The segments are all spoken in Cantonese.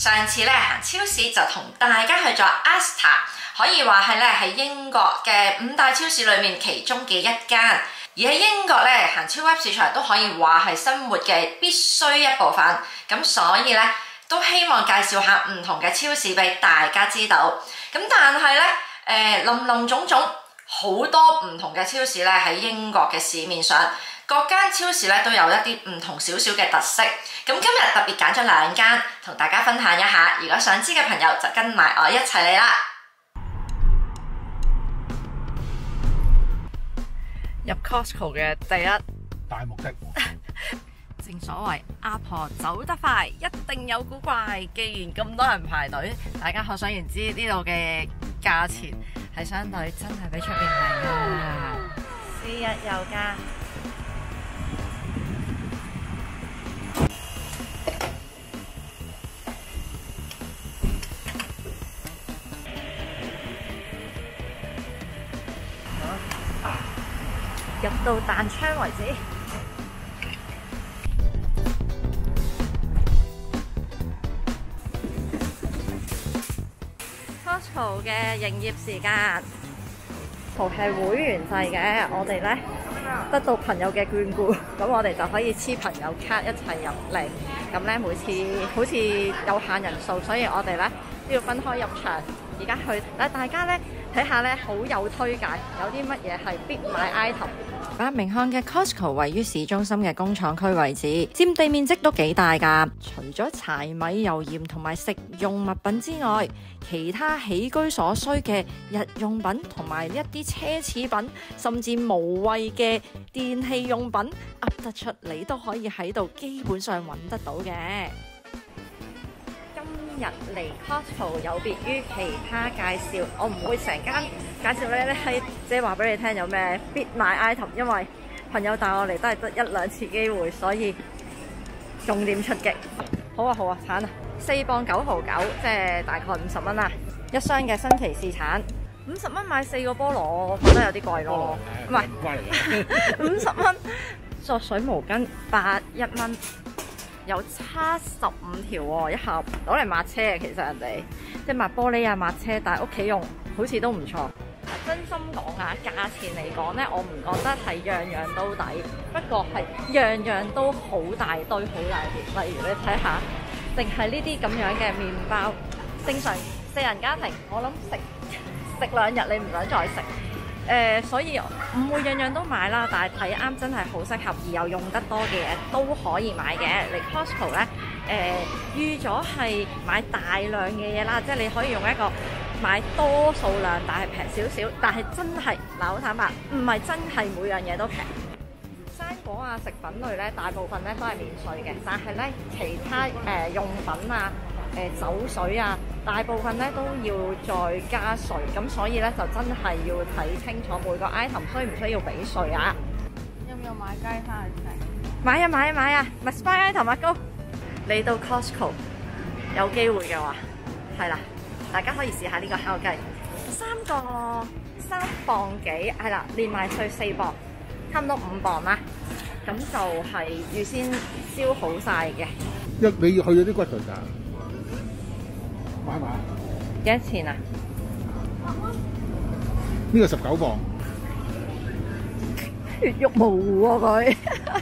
上次咧行超市就同大家去咗 Asda， 可以話係咧喺英國嘅5大超市裏面其中嘅一間。而喺英國咧行超級市場都可以話係生活嘅必須一部分。咁所以咧都希望介紹下唔同嘅超市俾大家知道。咁但係咧林林總總好多唔同嘅超市咧喺英國嘅市面上。各間超市咧都有一啲唔同少少嘅特色，咁今日特別揀咗2間同大家分享一下。如果想知嘅朋友就跟埋我一齊嚟啦！入 Costco 嘅第一大目的， 正所謂阿婆走得快，一定有古怪。既然咁多人排隊，大家可想而知呢度嘅價錢係相對真係比出邊平啊！4日有價。入到彈窗為止。Costco 嘅營業時間，係會員制嘅。我哋咧得到朋友嘅眷顧，咁我哋就可以黐朋友卡一齊入嚟。咁咧每次好似有限人數，所以我哋咧都要分開入場。而家去大家咧睇下咧，好有推介，有啲乜嘢係必買 item。伯明翰嘅 Costco 位於市中心嘅工廠區位置，佔地面積都幾大㗎。除咗柴米油鹽同埋食用物品之外，其他起居所需嘅日用品同埋一啲奢侈品，甚至無謂嘅電器用品，噏得出你都可以喺度基本上揾得到嘅。今日嚟 Costco 有別於其他介紹，我唔會成間介紹咧，係即係話俾你聽有咩必買 item， 因為朋友帶我嚟都係得1-2次機會，所以重點出擊。好啊好啊，橙啊，4磅9毫9，即係大概50蚊啦。一箱嘅新奇士橙，50蚊買4個菠蘿，我覺得有啲貴咯。唔係50蚊，作水毛巾81蚊。有75條喎，一盒攞嚟抹車啊！其實人哋即係抹玻璃啊、抹車，但係屋企用好似都唔錯。真心講啊，價錢嚟講咧，我唔覺得係樣樣都抵，不過係樣樣都好大堆、好大碟。例如你睇下，淨係呢啲咁樣嘅麵包，正常4人家庭，我諗食2日你唔想再食。所以唔會樣樣都買啦，但係睇啱真係好適合而又用得多嘅嘢都可以買嘅。嚟 Costco 咧，預咗係買大量嘅嘢啦，即係你可以用一個買多數量，但係平少少。但係真係嗱，好坦白，唔係真係每樣嘢都平。生果啊、食品類咧，大部分咧都係免稅嘅，但係咧其他用品啊、酒水啊，大部分咧都要再加稅，咁所以咧就真係要睇清楚每個 item 需唔需要俾稅啊！ 要唔要買雞翻去食？ 買啊買啊買啊！咪 spy item 啊高！嚟到 Costco 有機會嘅話，係啦，大家可以試下呢個烤雞，3個3磅幾，係啦，連埋稅4磅，差唔多5磅啦。咁就係預先燒好晒嘅。 你要去咗啲骨髓㗎？買買幾多錢啊？ 呢個19磅， 血肉模糊喎佢。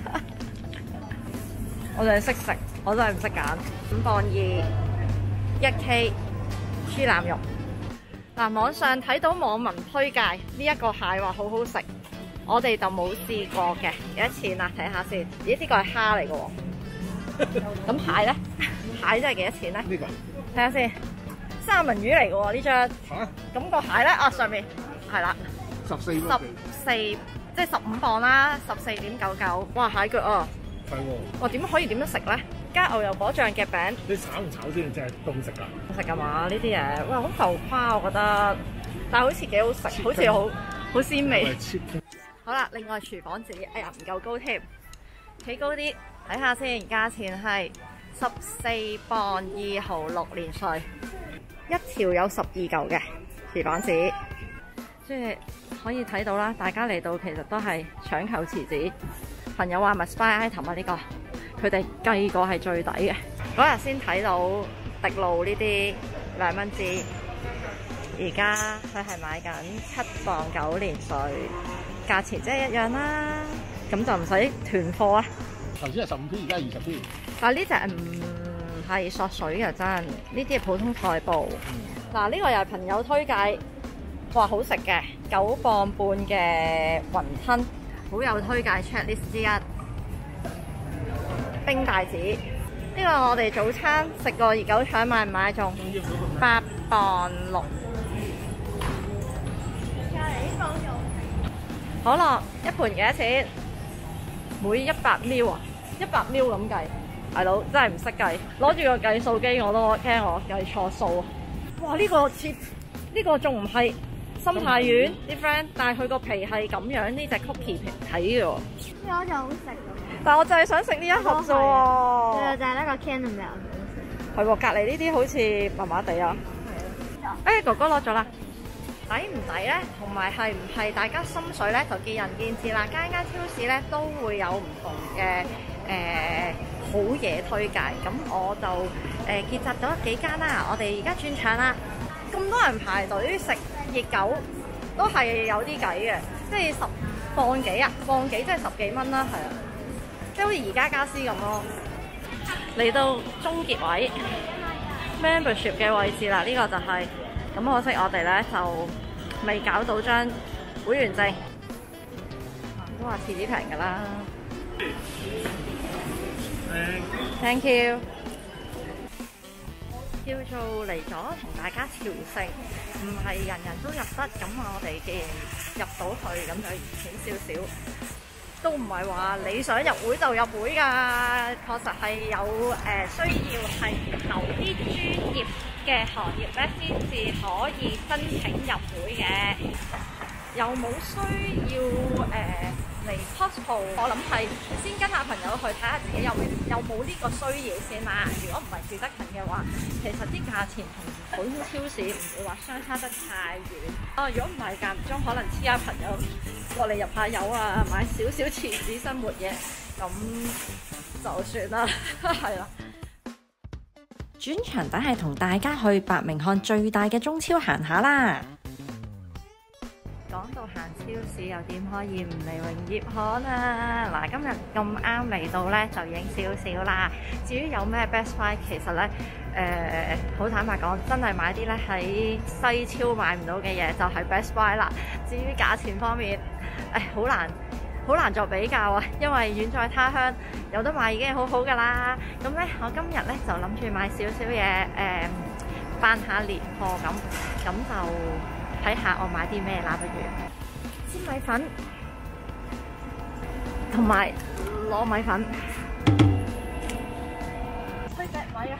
我哋識食，我真係唔識揀。5磅2 1K 豬腩肉。嗱，網上睇到網民推介呢一個蟹話好好食，我哋就冇試過嘅。幾多錢啊？睇下先。咦，呢個係蝦嚟嘅喎。咁蟹咧？蟹真係幾多錢咧？ 呢個睇下先。三文魚嚟嘅喎呢張。 嚇？ 咁個蟹咧啊，上面係啦。 14 即係15磅啦，14.99。哇，蟹腳啊！ 係喎。 哇，點樣食咧？加牛油果醬嘅餅。 你炒唔炒先？即係凍食㗎？ 食㗎嘛？呢啲嘢，哇，好浮誇我覺得，但係好似幾好食，好似好鮮味。好啦，另外廚房紙，哎呀唔夠高添，企高啲，睇下先，價錢係14磅2毫6連稅，一條有12嚿嘅廚房紙，即係可以睇到啦。大家嚟到其實都係搶購廁紙，朋友話咪 spy item 啊呢個，佢哋計過係最抵嘅。嗰日先睇到滴露呢啲2蚊支，而家佢係買緊7磅9連稅，價錢即係一樣啦。咁就唔使囤貨啊。 頭先係15p，而家20p。 但呢隻唔係索水嘅真，呢啲係普通菜布。嗱，呢個又係朋友推介，話好食嘅9磅半嘅雲吞，好有推介 checklist 之一。冰帶子，呢個我哋早餐食過熱狗腸，買唔買中？8磅6。可樂一盤幾多錢？每100ml啊，100ml咁計，大佬真係唔識計，攞住個計數機我都驚我計錯數啊！哇，呢個仲唔係心太丸啲 friend，但係佢個皮係咁樣，呢隻 cookie 皮睇嘅喎。 呢個好似好食咁。 但我就係想食呢一盒啫喎。 就係呢個 caramel。 係喎，隔離呢啲好似麻麻地啊。誒，哥哥攞咗啦。抵唔抵咧？同埋係唔係大家心水咧？就見仁見智啦。間間超市咧都會有唔同嘅好嘢推介。咁我就結集咗幾間啦。我哋而家轉場啦。咁多人排隊食熱狗，都係有啲計嘅。即係10磅幾啊？磅幾即係10幾蚊啦，係啊。即係好似宜家家私咁咯。嚟到終結位 membership 嘅位置啦，呢個就係。咁可惜我哋咧就未搞到張會員證，都話遲啲平㗎啦。Thank you。叫做嚟咗同大家朝聖，唔係人人都入得，咁我哋既然入到去，咁就淺少少，都唔係話你想入會就入會㗎。確實係有需要係某啲專業嘅行業咧，先至可以申請入會嘅。有冇需要嚟 Costco？ 我諗係先跟下朋友去睇下自己有冇呢個需要先啦。如果唔係住得近嘅話，其實啲價錢同普通超市唔會話相差得太遠。如果唔係間唔中可能黐下朋友過嚟入下油啊，買少少廁紙生活嘢，咁就算啦，係啦。 轉場等係同大家去伯明翰最大嘅中超行下啦。 講到行超市又點可以唔嚟榮業行啊？嗱，今日咁啱嚟到咧，就影少少啦。至於有咩 best buy， 其實咧好坦白講，真係買啲咧喺西超買唔到嘅嘢就係 best buy 啦。至於價錢方面，好難作比較啊，因為遠在他鄉有得買已經係好好噶啦。咁咧，我今日咧就諗住買少少嘢，扮下年貨咁就睇下我買啲咩啦。不如鮮米粉同埋糯米粉，推隻米啊！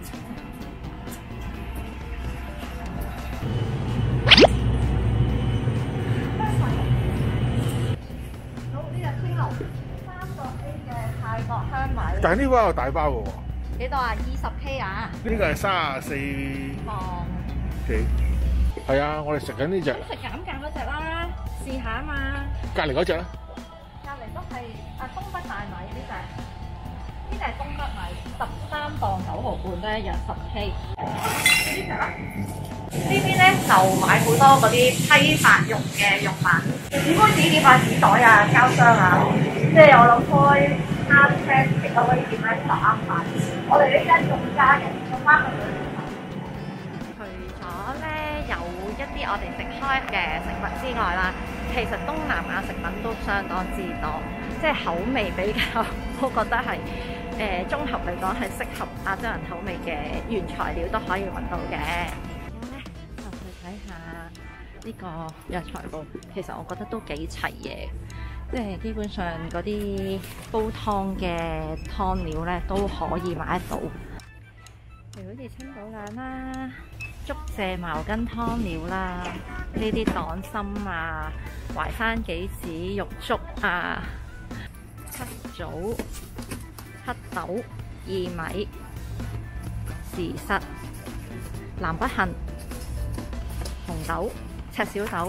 香米， 但係呢包有大包嘅喎。 幾多啊？20K 啊？ 呢個係34 磅幾？係啊，我哋食緊呢隻。 食減價嗰隻啦，試下啊嘛。 隔離嗰隻咧？ 隔離都係東北大米呢隻，呢隻係東北米，13磅9毫半都一樣10K。呢隻啦，呢邊咧就買好多嗰啲批發用嘅用品，紙杯紙碟啊、紙袋啊、膠箱啊，即係我諗開餐廳食到嗰啲店咧就啱買。我哋呢間仲加嘅，仲翻去除咗咧有一啲我哋食開嘅食物之外啦，其實東南亞食品都相當之多，即係口味比較，我覺得係綜合嚟講係適合亞洲人口味嘅原材料都可以揾到嘅。咁咧就去睇下呢個藥材部，其實我覺得都幾齊嘢。即係基本上嗰啲煲湯嘅湯料咧都可以買得到，譬如好似清補涼啦、竹蔗茅根湯料啦、呢啲黨參啊、淮山杞子肉粥啊、黑棗、黑豆、薏米、時實、南北杏、紅豆、赤小豆。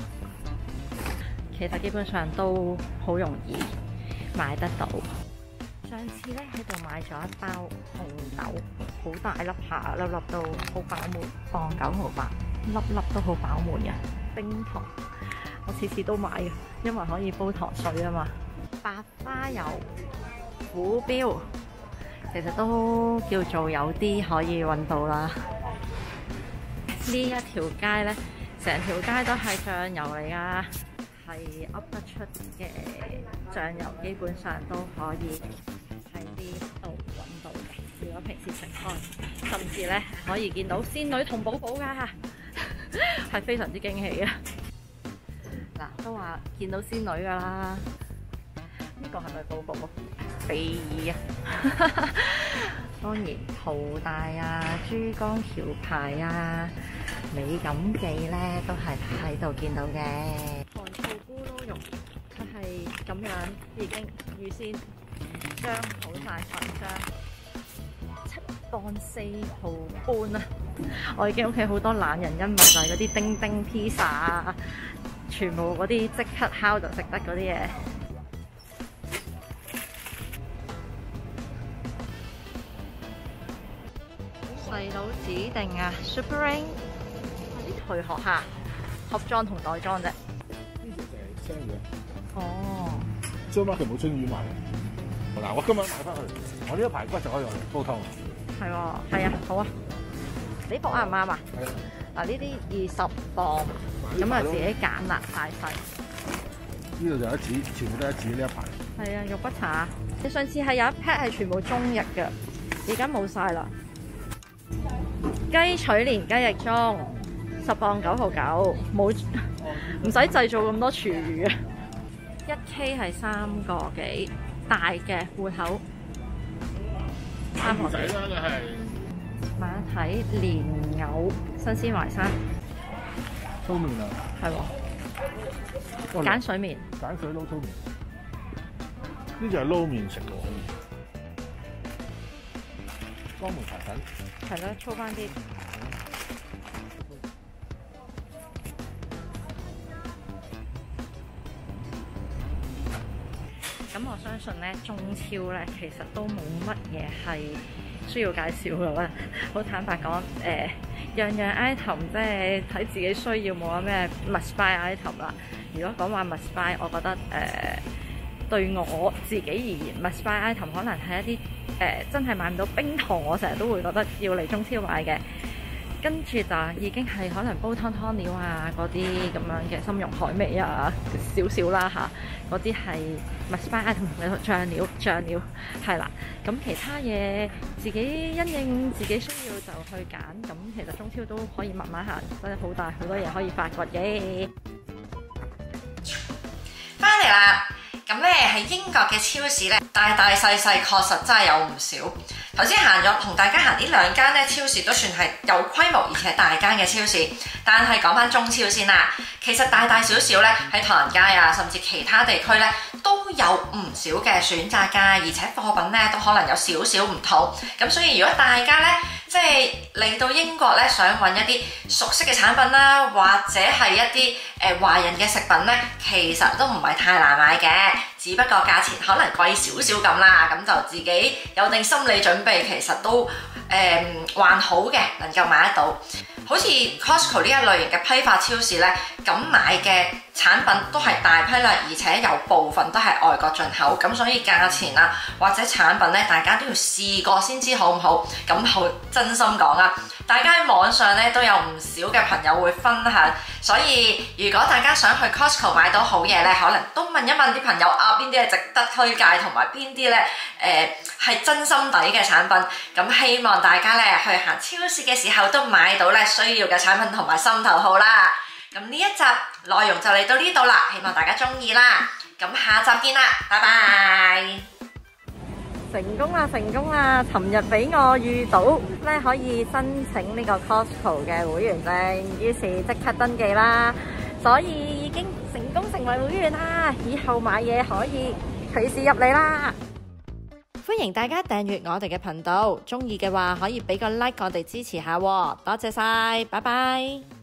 其實基本上都好容易買得到。上次咧喺度買咗一包紅豆， 好大粒下，粒粒都好飽滿，磅9毫8，粒粒都好飽滿嘅冰糖。我次次都買嘅，因為可以煲糖水啊嘛。白花油、虎標，其實都叫做有啲可以揾到啦。呢一條街呢，成條街都係醬油嚟㗎，係噏得出嘅醬油，基本上都可以喺呢度揾到嘅。如果平時食開，甚至呢可以見到仙女同寶寶㗎，係非常之驚喜啊！嗱，都話見到仙女㗎啦，呢個係咪寶寶啊？比爾啊！當然淘大啊、珠江橋牌啊、美錦記咧都係喺度見到嘅。韓醋咕嚕肉佢係咁樣已經預先將好晒粉漿，7磅4毫半啊！我已經屋企好多懶人恩物，就係嗰啲叮叮披薩啊，全部嗰啲即刻烤就食得嗰啲嘢。細佬指定啊 ，Super Ring 去學下盒裝同袋裝啫。 呢條就係青魚。 哦。 Supermarket冇春魚賣。嗱，我今晚買翻去，我呢一排骨就可以用嚟煲湯。 係喎，係啊，好啊。呢個啱唔啱啊？ 係啊。 嗱，呢啲20磅，咁啊自己揀啦，大細。 呢度就一指，全部都一指呢一排。 係啊，肉骨茶。你上次係有一 pack 係全部中翼嘅，而家冇晒啦。雞取年雞翼中10磅9毫9，冇唔使製造咁多廚餘啊！1K 係3個幾，大嘅戶口3個幾。 啦，你係買一睇蓮藕新鮮淮山， 粗麵啊， 係喎，鹼水麵， 鹼水撈粗麵，呢就係撈麵食喎。江門茶粉。 係啦，粗翻啲。咁我相信咧，中超咧其實都冇乜嘢係需要介紹嘅啦。好坦白講，樣樣 item 即係睇自己需要，冇話咩 must buy item 啦。如果講話 must buy，我覺得對我自己而言 must buy item 可能係一啲真係買唔到冰糖，我成日都會覺得要嚟中超買嘅。跟住就已經係可能煲湯湯料啊，嗰啲咁樣嘅參茸海味啊，少少啦嚇，嗰啲係 must buy item 同醬料係啦。咁其他嘢自己因應自己需要就去揀。咁其實中超都可以密碼下，真係好多嘢可以發掘嘅。 翻嚟啦！咁咧喺英國嘅超市咧，大大細細確實真係有唔少。頭先行咗同大家行呢兩間咧超市都算係有規模而且大間嘅超市，但係講翻中超先啦。其實大大小小咧喺唐人街啊，甚至其他地區咧都有唔少嘅選擇㗎，而且貨品咧都可能有少少唔同。咁所以如果大家咧即係嚟到英國咧，想揾一啲熟悉嘅產品啦，或者係一啲華人嘅食品咧，其實都唔係太難買嘅，只不過價錢可能貴少少咁啦，咁就自己有定心理準備，其實都還好嘅，能夠買得到。好似 Costco 呢一類型嘅批發超市咧，咁買嘅產品都係大批量，而且有部分都係外國進口，咁所以價錢啊或者產品咧，大家都要試過先知好唔好。咁好真心講啊，大家喺網上咧都有唔少嘅朋友會分享，所以如果大家想去 Costco 買到好嘢咧，可能都問一問啲朋友啊，邊啲係值得推介，同埋邊啲咧係真心抵嘅產品。咁希望大家咧去行超市嘅時候都買到咧需要嘅產品同埋心頭好啦。咁呢一集內容就嚟到呢度啦，希望大家中意啦。咁下集見啦，拜拜。 成功啦！成功啦！尋日俾我遇到咧，可以申請呢個 Costco 嘅會員證，於是即刻登記啦。所以已經成功成為會員啦，以後買嘢可以隨時入嚟啦。 歡迎大家訂閱我哋嘅頻道，鍾意嘅話可以俾個 like 我哋支持下喎，多謝晒，拜拜。